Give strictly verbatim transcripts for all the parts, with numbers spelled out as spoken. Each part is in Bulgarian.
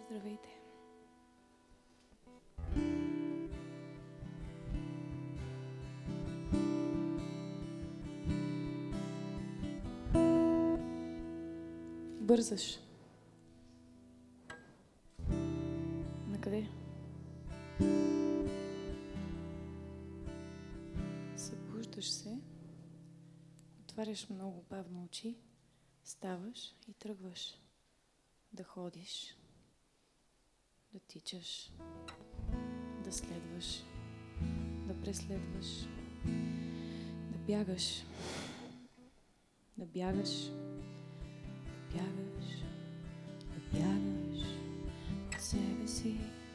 Здравейте! Бързаш. Накъде? Събуждаш се, отваряш много бавно очи, ставаш и тръгваш да ходиш, да тичаш, да следваш, да преследваш, да бягаш, да бягаш, да бягаш, да бягаш от себе си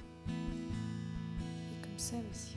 и към себе си.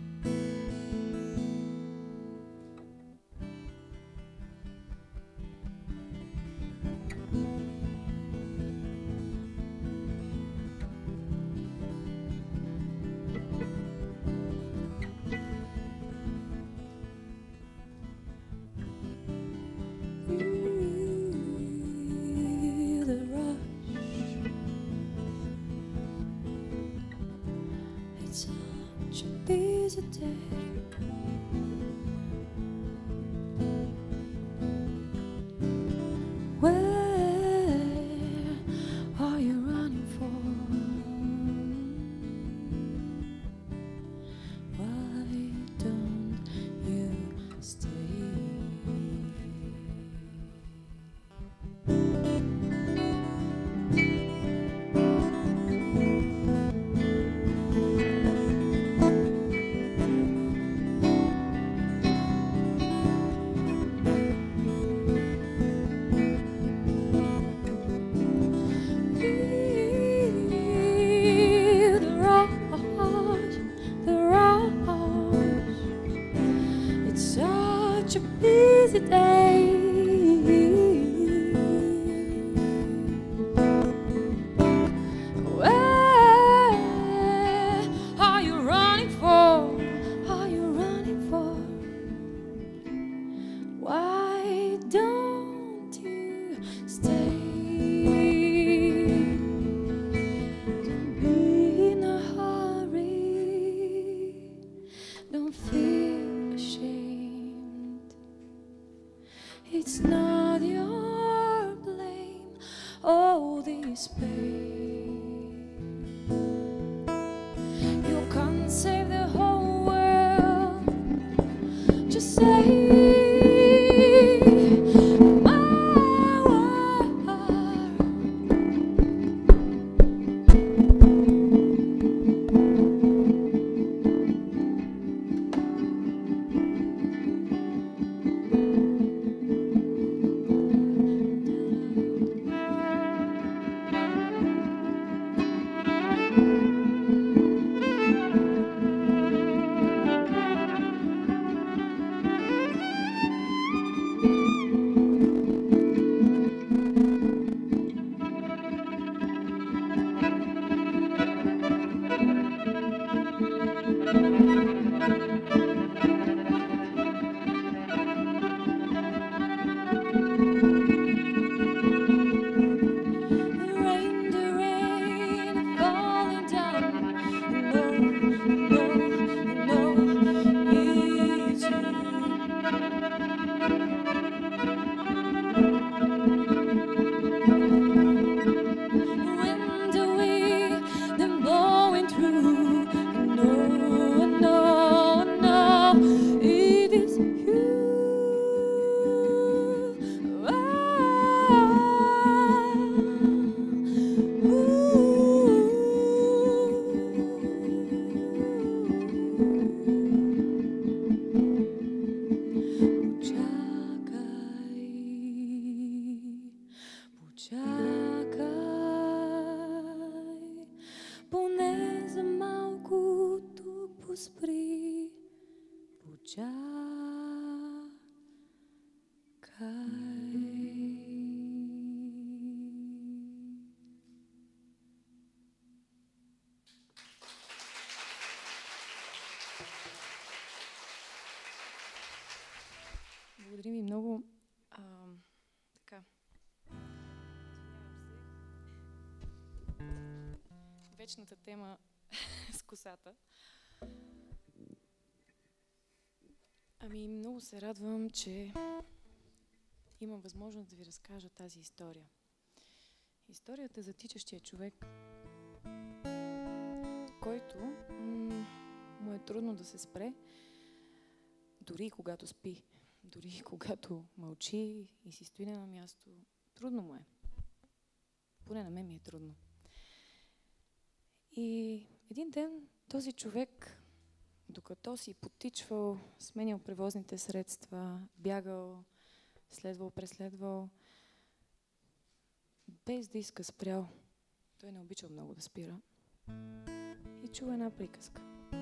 Благодарим ви много. А, така. вечната тема с косата. Ами, много се радвам, че имам възможност да ви разкажа тази история. Историята за тичащия човек, който му е трудно да се спре, дори и когато спи, дори и когато мълчи и си стои на място. Трудно му е. Поне на мен ми е трудно. И един ден този човек, докато си потичвал, сменял превозните средства, бягал, следвал, преследвал, без да иска спрял. Той не обичал много да спира. И чува една приказка.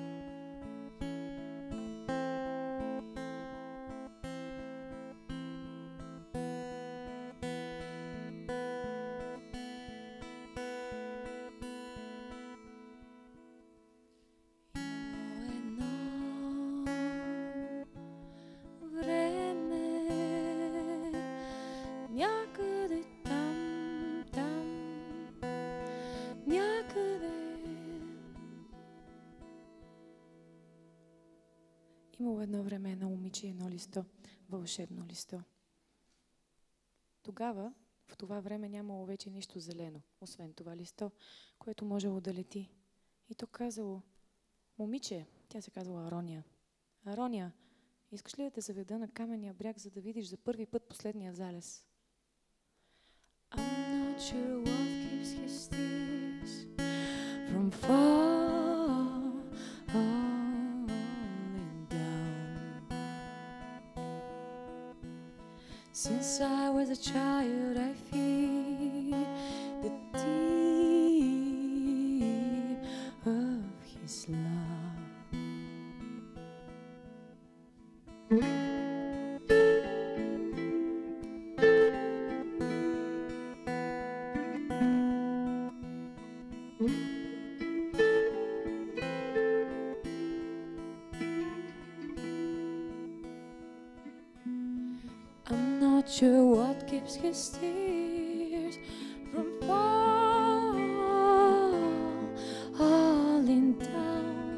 Имало едно време едно момиче и едно листо, вълшебно листо. Тогава, в това време нямало вече нищо зелено, освен това листо, което можело да лети. И то казало: момиче, тя се казвала Арония. Арония, искаш ли да те заведа на каменния бряг, за да видиш за първи път последния залез? I'm not sure what keeps his tears from falling down. Since I was a child, I feel the deep of his love. Not sure what keeps his tears from falling down.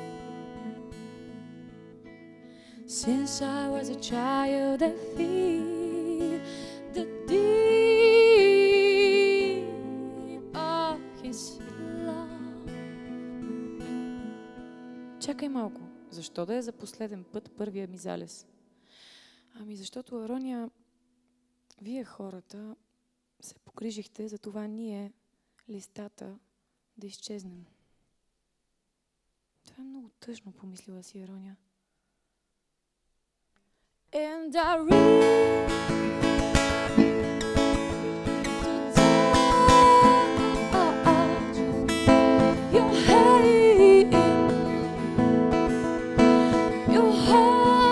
Since I was a child, I feel the deep of his love. Чакай малко. Защо да е за последен път първия ми залез? Ами защото, Арония, вие хората се погрижихте за това ние, листата, да изчезнем. Това е много тъжно, помислила си Арония. And I read your head, your heart.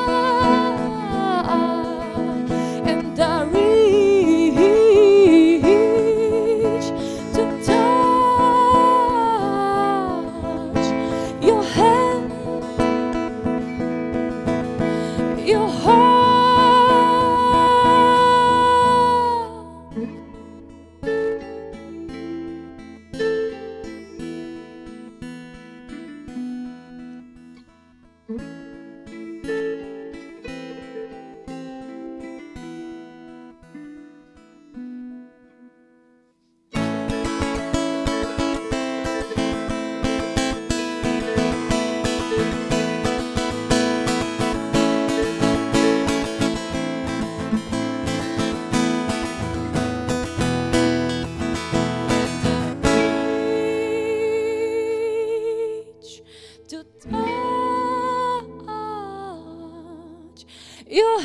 Your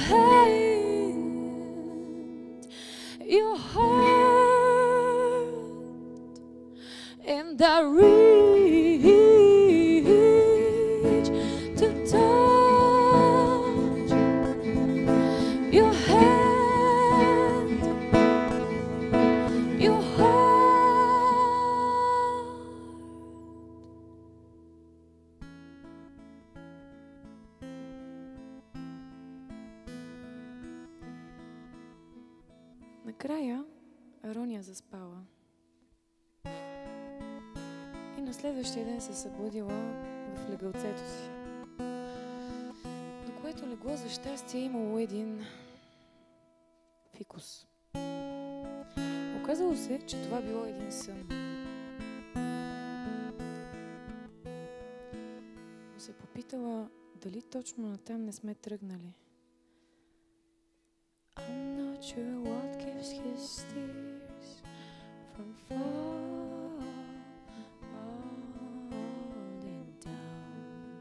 hand, your heart, and I reach to touch your hand, your heart. Накрая Арония заспала. И на следващия ден се събудила в легалцето си. На което легло за щастие е имало един фикус. Оказало се, че това било един сън. Но се попитала дали точно натам не сме тръгнали. I'm not sure what gives his tears from falling down.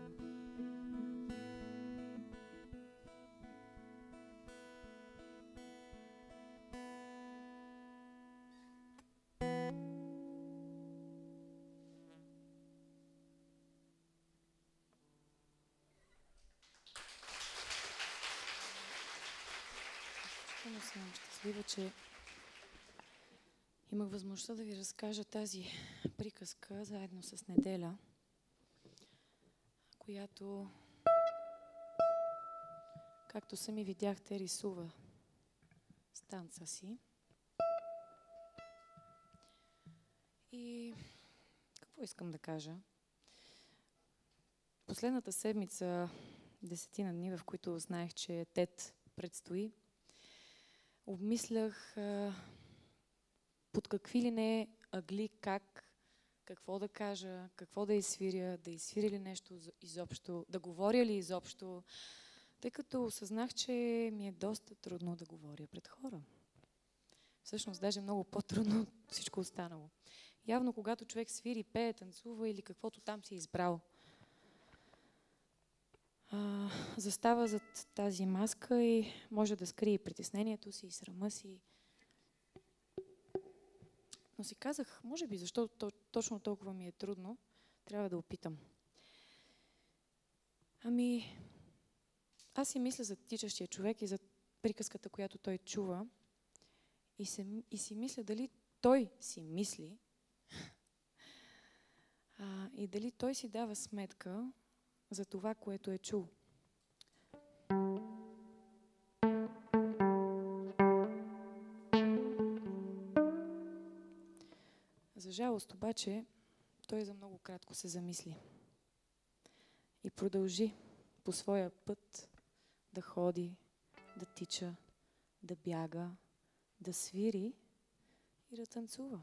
Много съм щастлива, че имах възможността да ви разкажа тази приказка заедно с Неделя, която, както сами видяхте, рисува с танца си. И какво искам да кажа? Последната седмица, десетина дни, в които знаех, че TED предстои, обмислях а, под какви ли не ъгли, как, какво да кажа, какво да изсвиря, да изсвиря ли нещо изобщо, да говоря ли изобщо, тъй като осъзнах, че ми е доста трудно да говоря пред хора. Всъщност, даже много по-трудно от всичко останало. Явно, когато човек свири, пее, танцува или каквото там си е избрал, Uh, застава зад тази маска и може да скрие притеснението си и срама си. Но си казах, може би, защото точно толкова ми е трудно, трябва да опитам. Ами, аз си мисля за тичащия човек и за приказката, която той чува, и, се, и си мисля дали той си мисли а, и дали той си дава сметка за това, което е чул. За жалост обаче, той за много кратко се замисли и продължи по своя път да ходи, да тича, да бяга, да свири и да танцува.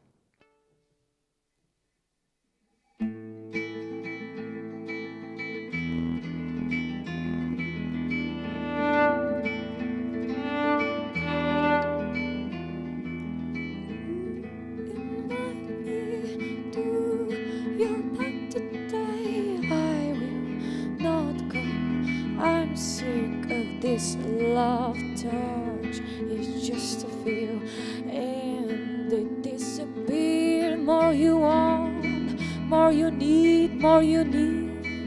This love touch is just a feel, and it disappears. More you want, more you need, more you need.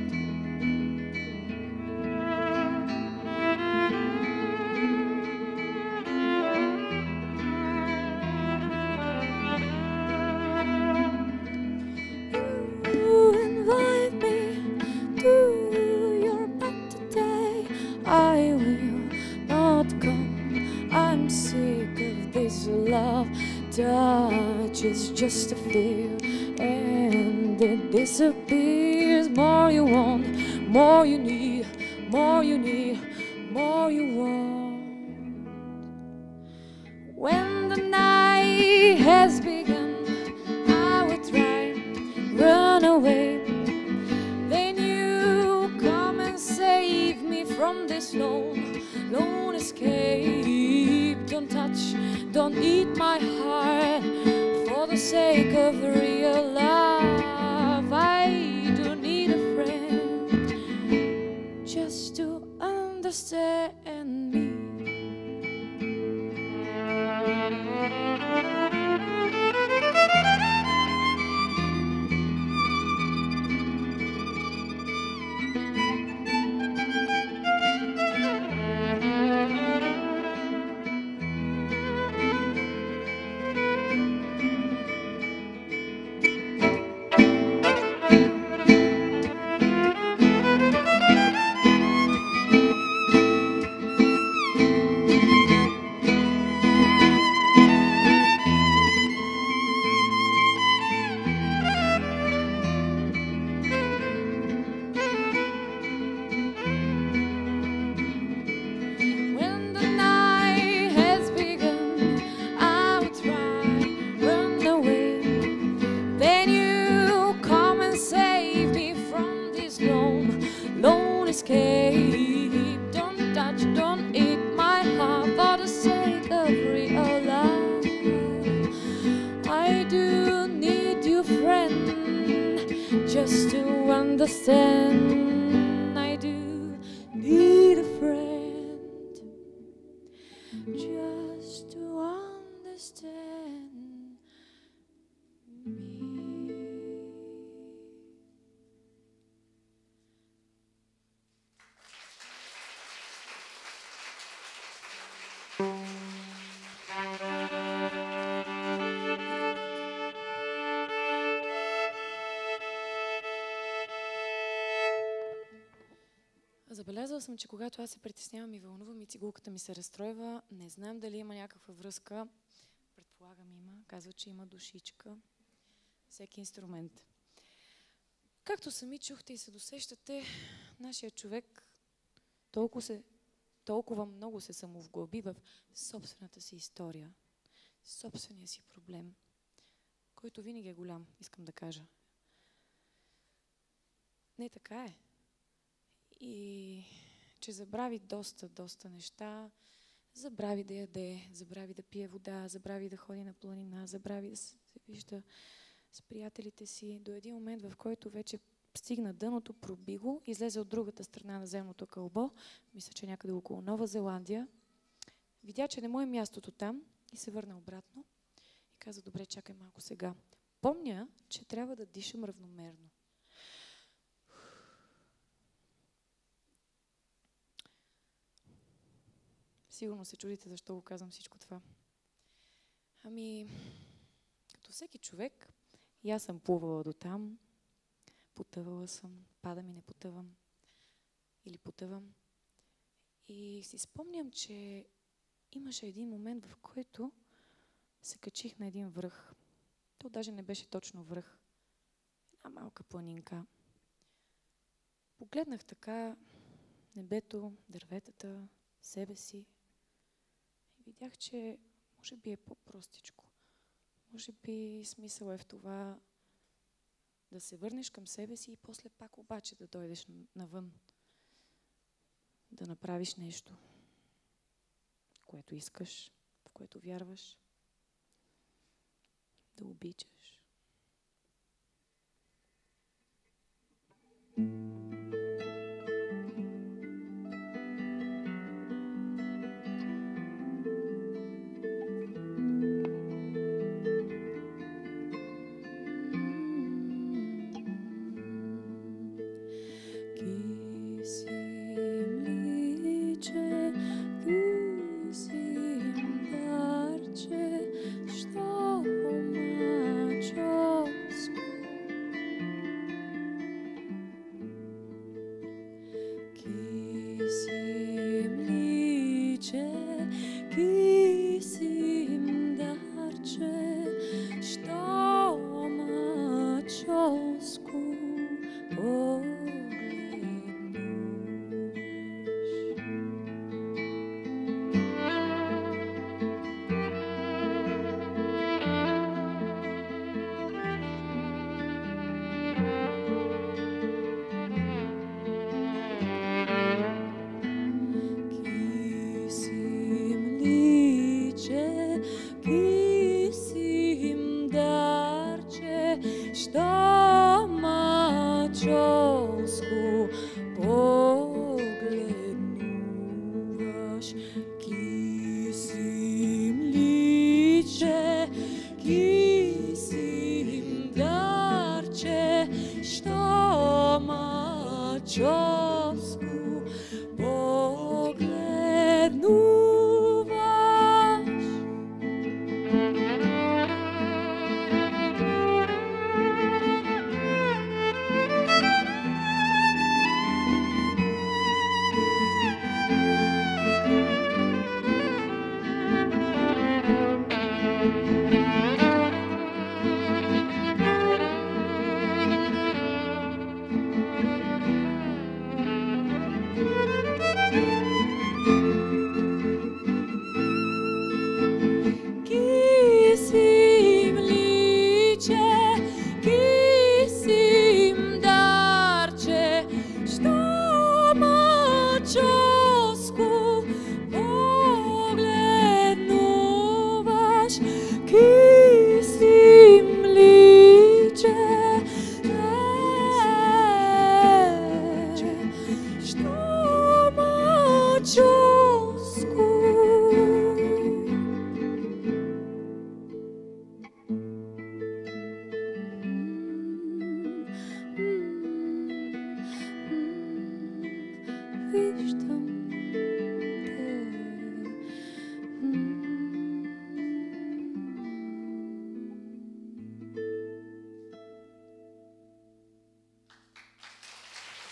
It's just a fear, and it disappears. More you want, more you need, more you need, more you want. When the night has begun, I will try run away. Then you come and save me from this lone, lone escape. Don't touch, don't eat my heart. For the sake of real love, I do need a friend just to understand me. understand. I do need a friend just to understand me. Забелязала съм, че когато аз се притеснявам и вълнувам и цигулката ми се разстройва, не знам дали има някаква връзка. Предполагам има. Казва, че има душичка. Всеки инструмент. Както сами чухте и се досещате, нашия човек толкова, се, толкова много се самовглъби в собствената си история, собствения си проблем, който винаги е голям, искам да кажа. Не, така е. И че забрави доста, доста неща, забрави да яде, забрави да пие вода, забрави да ходи на планина, забрави да се вижда с приятелите си, до един момент, в който вече стигна дъното, проби го, излезе от другата страна на земното кълбо, мисля, че някъде около Нова Зеландия, видя, че не му е мястото там и се върна обратно и каза, добре, чакай малко сега. Помня, че трябва да дишам равномерно. Сигурно се чудите защо го казвам всичко това. Ами, като всеки човек, и аз съм плувала до там, потъвала съм, пада ми не потъвам, или потъвам. И си спомням, че имаше един момент, в който се качих на един връх. То даже не беше точно връх. Една малка планинка. Погледнах така небето, дърветата, себе си. И видях, че може би е по-простичко. Може би смисъл е в това да се върнеш към себе си и после пак обаче да дойдеш навън. Да направиш нещо, което искаш, в което вярваш. Да обичаш.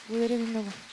Благодаря ви много.